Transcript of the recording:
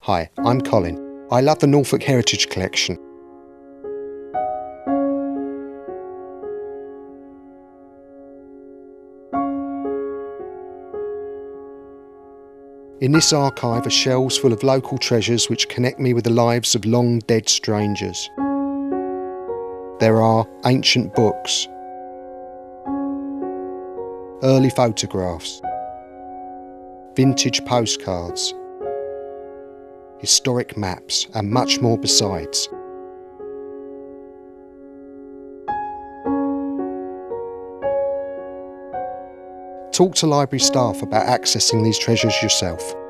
Hi, I'm Colin. I love the Norfolk Heritage Collection. In this archive are shelves full of local treasures which connect me with the lives of long dead strangers. There are ancient books, early photographs, vintage postcards, historic maps, and much more besides. Talk to library staff about accessing these treasures yourself.